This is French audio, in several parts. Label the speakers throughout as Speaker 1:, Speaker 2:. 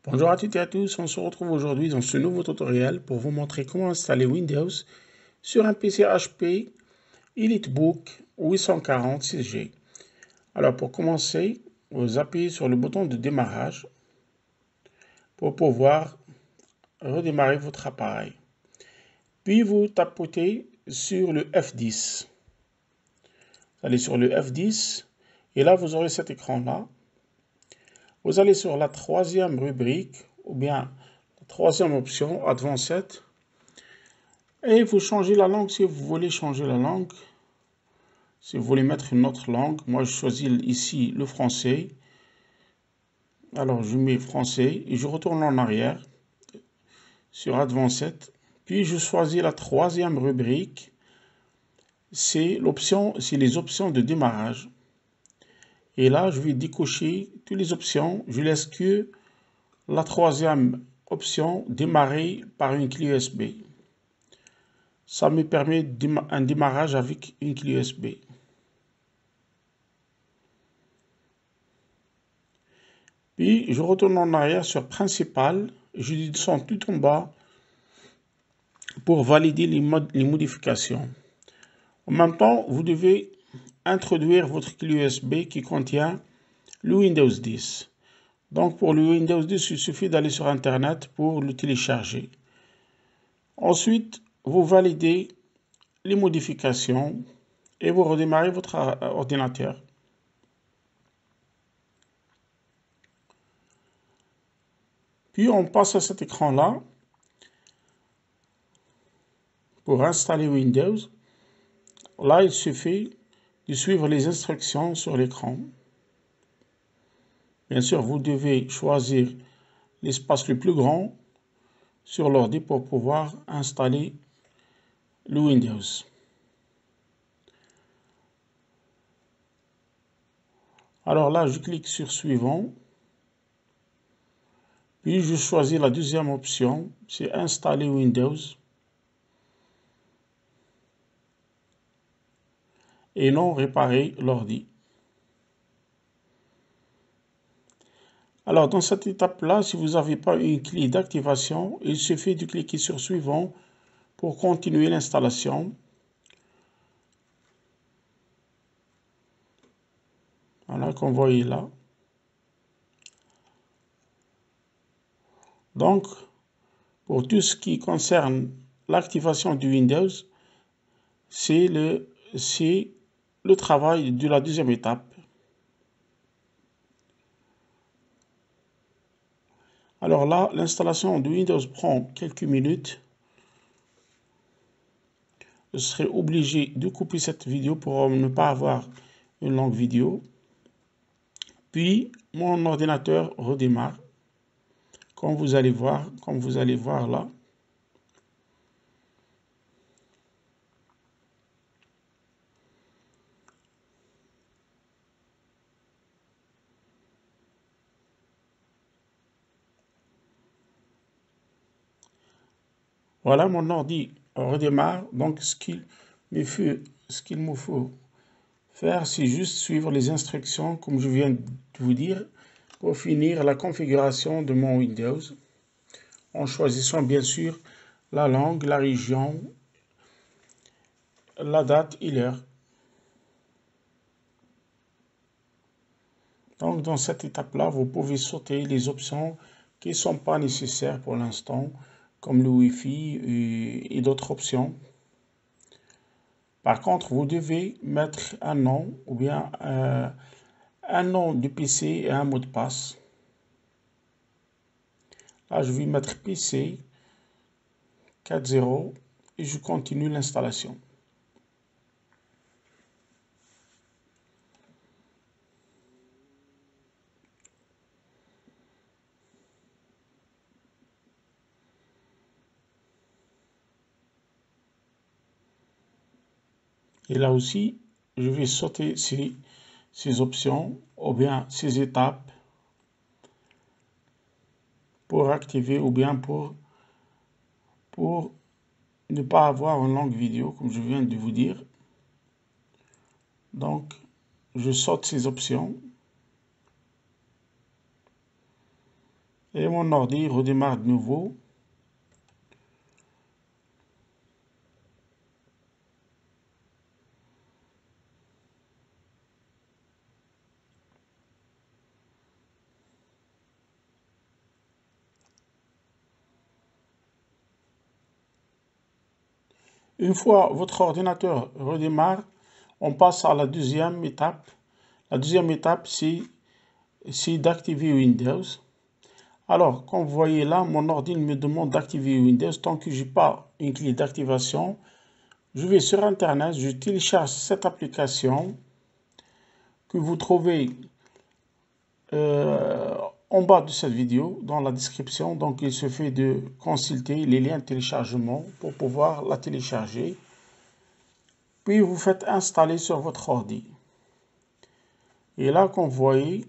Speaker 1: Bonjour à toutes et à tous, on se retrouve aujourd'hui dans ce nouveau tutoriel pour vous montrer comment installer Windows sur un PC HP EliteBook 840 6G. Alors pour commencer, vous appuyez sur le bouton de démarrage pour pouvoir redémarrer votre appareil. Puis vous tapotez sur le F10. Vous allez sur le F10 et là vous aurez cet écran-là. Vous allez sur la troisième rubrique ou bien la troisième option, Advanced. Et vous changez la langue si vous voulez changer la langue. Si vous voulez mettre une autre langue, moi je choisis ici le français. Alors je mets français et je retourne en arrière sur Advanced. Puis je choisis la troisième rubrique. C'est les options de démarrage. Et là je vais décocher toutes les options. Je laisse que la troisième option, démarrer par une clé USB. Ça me permet un démarrage avec une clé USB. Puis je retourne en arrière sur Principal. Je descends tout en bas pour valider les modifications. En même temps, vous devez introduire votre clé USB qui contient le Windows 10. Donc pour le Windows 10, il suffit d'aller sur Internet pour le télécharger. Ensuite, vous validez les modifications et vous redémarrez votre ordinateur. Puis on passe à cet écran-là pour installer Windows. Là, il suffit de suivre les instructions sur l'écran. Bien sûr, vous devez choisir l'espace le plus grand sur l'ordi pour pouvoir installer le Windows. Alors là, je clique sur Suivant. Puis je choisis la deuxième option, c'est Installer Windows. Et non réparer l'ordi. Alors dans cette étape-là, si vous n'avez pas une clé d'activation, il suffit de cliquer sur Suivant pour continuer l'installation. Voilà, comme vous voyez là. Donc, pour tout ce qui concerne l'activation du Windows, c'est le travail de la deuxième étape. Alors là, l'installation de Windows prend quelques minutes. Je serai obligé de couper cette vidéo pour ne pas avoir une longue vidéo. Puis, mon ordinateur redémarre. Comme vous allez voir là. Voilà, mon ordi redémarre. Donc, ce qu'il me faut faire, c'est juste suivre les instructions, comme je viens de vous dire, pour finir la configuration de mon Windows, en choisissant bien sûr la langue, la région, la date et l'heure. Donc, dans cette étape-là, vous pouvez sauter les options qui ne sont pas nécessaires pour l'instant, comme le Wi-Fi et d'autres options. Par contre, vous devez mettre un nom ou bien un nom du PC et un mot de passe. Là, je vais mettre PC 4.0 et je continue l'installation. Et là aussi, je vais sauter ces options ou bien ces étapes pour activer ou bien pour ne pas avoir une longue vidéo comme je viens de vous dire. Donc, je saute ces options. Et mon ordi redémarre de nouveau. Une fois votre ordinateur redémarre, on passe à la deuxième étape. La deuxième étape, c'est d'activer Windows. Alors, comme vous voyez là, mon ordi me demande d'activer Windows. Tant que je n'ai pas une clé d'activation, je vais sur Internet, je télécharge cette application que vous trouvez en bas de cette vidéo, dans la description. Donc, il suffit de consulter les liens de téléchargement pour pouvoir la télécharger. Puis, vous faites installer sur votre ordi. Et là, comme vous voyez,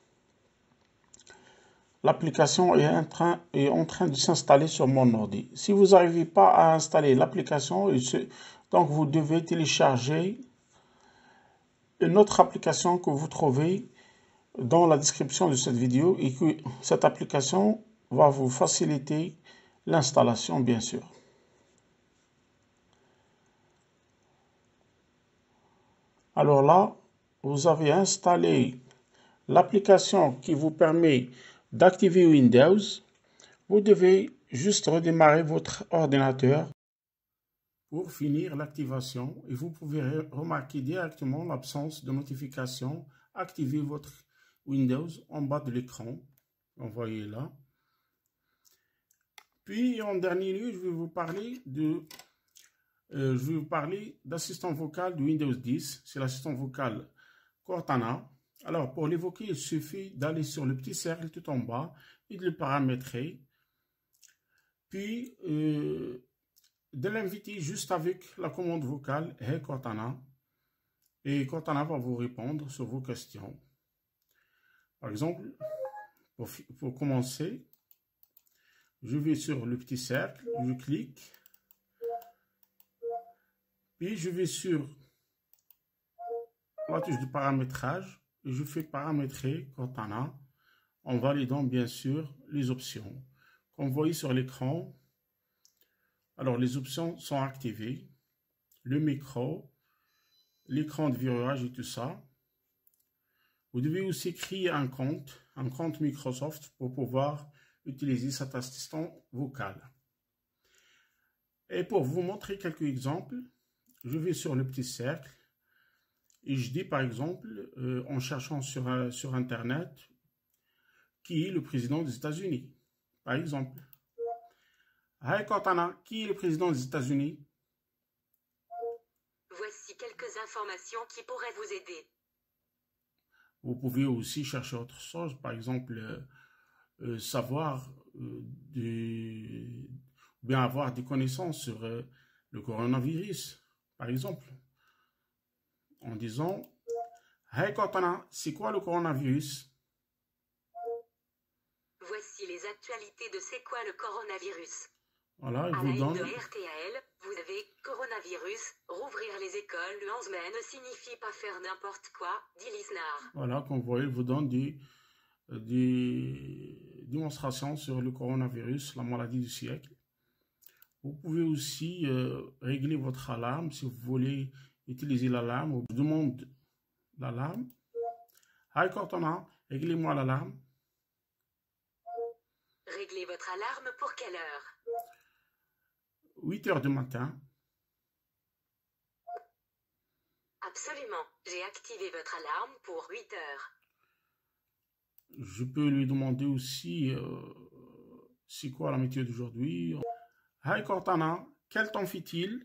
Speaker 1: l'application est en train de s'installer sur mon ordi. Si vous n'arrivez pas à installer l'application, donc vous devez télécharger une autre application que vous trouvez dans la description de cette vidéo et que cette application va vous faciliter l'installation, bien sûr. Alors là, vous avez installé l'application qui vous permet d'activer Windows. Vous devez juste redémarrer votre ordinateur pour finir l'activation et vous pouvez remarquer directement l'absence de notification. Activez votre Windows en bas de l'écran. Vous voyez là. Puis en dernier lieu, je vais vous parler d'assistant vocal de Windows 10. C'est l'assistant vocal Cortana. Alors pour l'évoquer, il suffit d'aller sur le petit cercle tout en bas et de le paramétrer. Puis de l'inviter juste avec la commande vocale Hey Cortana. Et Cortana va vous répondre sur vos questions. Par exemple, pour commencer, je vais sur le petit cercle, je clique, puis je vais sur la touche de paramétrage et je fais paramétrer Cortana en validant bien sûr les options. Comme vous voyez sur l'écran, alors les options sont activées, le micro, l'écran de virage et tout ça. Vous devez aussi créer un compte Microsoft pour pouvoir utiliser cet assistant vocal. Et pour vous montrer quelques exemples, je vais sur le petit cercle et je dis par exemple, en cherchant sur Internet, qui est le président des États-Unis. Par exemple, Hi Cortana, qui est le président des États-Unis?
Speaker 2: Voici quelques informations qui pourraient vous aider.
Speaker 1: Vous pouvez aussi chercher autre chose, par exemple, savoir bien avoir des connaissances sur le coronavirus, par exemple, en disant Hey Cortana, c'est quoi le coronavirus?
Speaker 2: Voici les actualités de c'est quoi le coronavirus.
Speaker 1: Voilà, il
Speaker 2: à
Speaker 1: vous
Speaker 2: la une
Speaker 1: donne.
Speaker 2: de RTL, vous avez coronavirus, rouvrir les écoles le 11 mai ne signifie pas faire n'importe quoi, dit Lisnard.
Speaker 1: Voilà, comme vous voyez, il vous donne des démonstrations sur le coronavirus, la maladie du siècle. Vous pouvez aussi régler votre alarme si vous voulez utiliser l'alarme. On vous demande l'alarme. Hi Cortana, réglez-moi l'alarme.
Speaker 2: Réglez votre alarme pour quelle heure?
Speaker 1: 8 heures du matin.
Speaker 2: Absolument, j'ai activé votre alarme pour 8 heures.
Speaker 1: Je peux lui demander aussi c'est quoi la météo d'aujourd'hui. Hi Cortana, quel temps fait-il?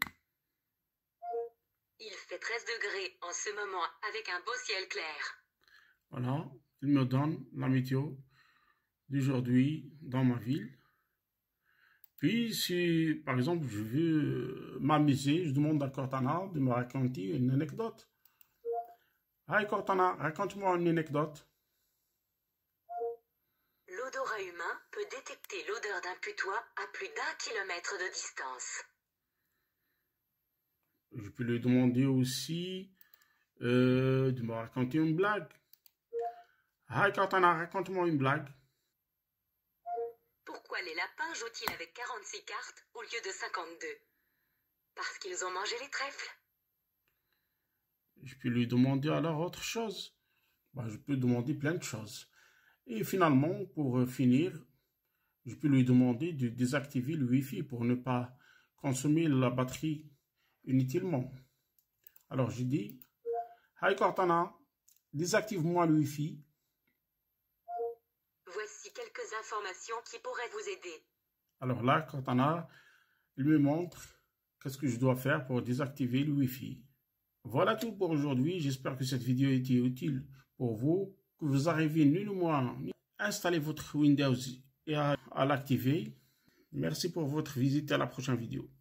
Speaker 2: Il fait 13 degrés en ce moment avec un beau ciel clair.
Speaker 1: Voilà, il me donne la météo d'aujourd'hui dans ma ville. Puis, si par exemple je veux m'amuser, je demande à Cortana de me raconter une anecdote. Hi Cortana, raconte-moi une anecdote.
Speaker 2: L'odorat humain peut détecter l'odeur d'un putois à plus d'1 kilomètre de distance.
Speaker 1: Je peux lui demander aussi de me raconter une blague. Hi Cortana, raconte-moi une blague.
Speaker 2: les lapins jouent-ils avec 46 cartes au lieu de 52? Parce qu'ils ont mangé les trèfles.
Speaker 1: Je peux lui demander alors autre chose. Je peux demander plein de choses. Et finalement, pour finir, je peux lui demander de désactiver le Wi-Fi pour ne pas consommer la batterie inutilement. Alors, je dis, Hi Cortana, désactive-moi le Wi-Fi.
Speaker 2: Voici quelques informations qui pourraient vous aider.
Speaker 1: Alors là, Cortana, il me montre qu'est-ce que je dois faire pour désactiver le Wi-Fi. Voilà tout pour aujourd'hui. J'espère que cette vidéo a été utile pour vous, que vous arrivez nullement à installer votre Windows et à l'activer. Merci pour votre visite, à la prochaine vidéo.